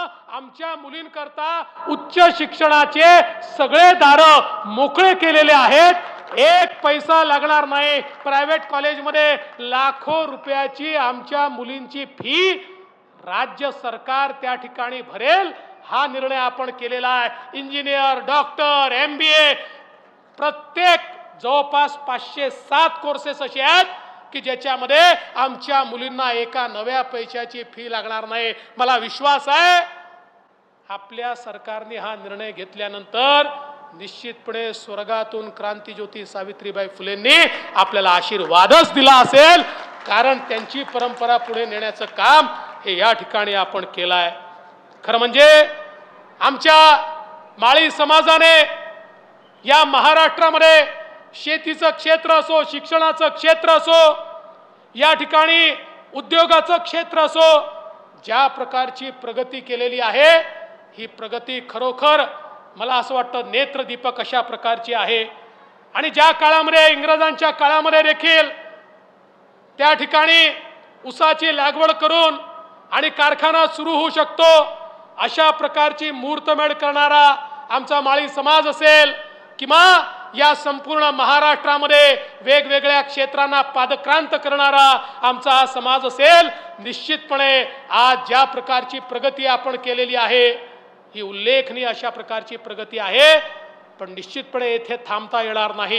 सरकारनं आमच्या मुलींकरता उच्च शिक्षणाचे सगळे दार मोकळे केलेले आहेत। एक पैसा लागणार नाही। प्रायव्हेट कॉलेजमध्ये लाखो रुपयाची आमच्या मुलींची फी राज्य सरकार त्या ठिकाणी भरेल, हा निर्णय आपण केलेला आहे। इंजिनियर, डॉक्टर, MBA प्रत्येक जवळपास 507 कोर्सेस असे आहेत की ज्याच्यामध्ये आमच्या मुलींना एका नव्या पैशाची फी लागणार नाही। मला विश्वास आहे आपल्या सरकारने हा निर्णय घेतल्यानंतर निश्चितपणे स्वर्गातून क्रांतिज्योती सावित्रीबाई फुलेंनी आपल्याला आशीर्वादच दिला असेल, कारण त्यांची परंपरा पुढे नेण्याचं काम हे या ठिकाणी आपण केलं आहे। खरं म्हणजे आमच्या माळी समाजाने या महाराष्ट्रामध्ये शेतीचं क्षेत्र असो, शिक्षणाचं क्षेत्र असो, या ठिकाणी उद्योगाचं क्षेत्र असो, ज्या प्रकारची प्रगती केलेली आहे ही प्रगती खरोखर मला असं वाटतं नेत्रदीपक अशा प्रकारची आहे। आणि ज्या काळामध्ये इंग्रजांच्या काळामध्ये देखील त्या ठिकाणी ऊसाची लागवड करून आणि कारखाना सुरू होऊ शकतो अशा प्रकारची मुहूर्तमेढ करणारा आमचा माळी समाज असेल किंवा या संपूर्ण महाराष्ट्रामध्ये वेगवेगळ्या क्षेत्रांना पादक्रांत करणारा आमचा हा समाज असेल, निश्चितपणे आज ज्या प्रकारची प्रगती आपण केलेली आहे ही उल्लेखनीय अशा प्रकारची प्रगती आहे। पण निश्चितपणे येथे थांबता येणार नाही।